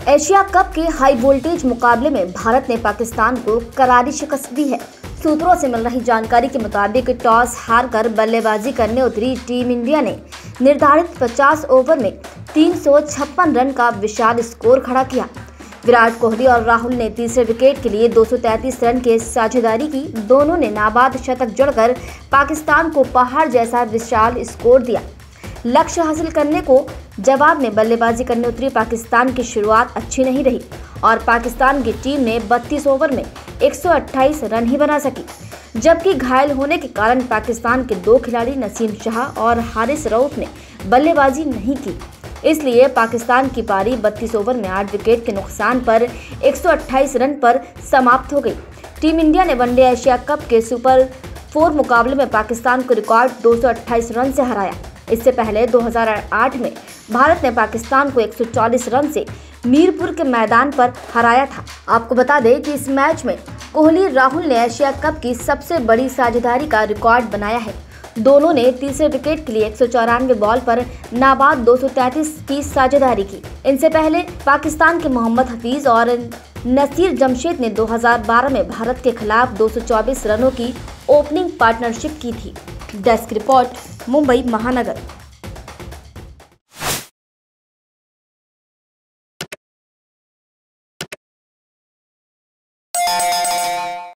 Asia cup के high voltage मुकाबले में भारत ने पाकिस्तान को करारी शिकस्त दी है। सूत्रों से मिल रही जानकारी के मुताबिक टॉस हारकर बल्लेबाजी करने उतरी टीम इंडिया ने निर्धारित 50 ओवर में 356 रन का विशाल स्कोर खड़ा किया। विराट कोहली और राहुल ने तीसरे विकेट के लिए 233 रन की साझेदारी की। दोनों ने नाबाद शतक जड़कर पाकिस्तान को पहाड़ जैसा विशाल स्कोर दिया। लक्ष्य हासिल करने को जवाब में बल्लेबाजी करने उतरी पाकिस्तान की शुरुआत अच्छी नहीं रही और पाकिस्तान की टीम ने 32 ओवर में 128 रन ही बना सकी, जबकि घायल होने के कारण पाकिस्तान के दो खिलाड़ी नसीम शाह और हारिस रऊफ ने बल्लेबाजी नहीं की। इसलिए पाकिस्तान की पारी 32 ओवर में 8 विकेट के नुकसान पर 128 रन पर समाप्त हो गई। टीम इंडिया ने वनडे एशिया कप के सुपर 4 मुकाबले में पाकिस्तान को रिकॉर्ड 228 रन से हराया। इससे पहले 2008 में भारत ने पाकिस्तान को 140 रन से मीरपुर के मैदान पर हराया था। आपको बता दें कि इस मैच में कोहली राहुल ने एशिया कप की सबसे बड़ी साझेदारी का रिकॉर्ड बनाया है। दोनों ने तीसरे विकेट के लिए 194 बॉल पर नाबाद 233 की साझेदारी की। इनसे पहले पाकिस्तान के मोहम्मद हफीज और नसीर जमशेद ने 2012 में भारत के खिलाफ 224 रनों की ओपनिंग पार्टनरशिप की थी। डेस्क रिपोर्ट, मुंबई महानगर।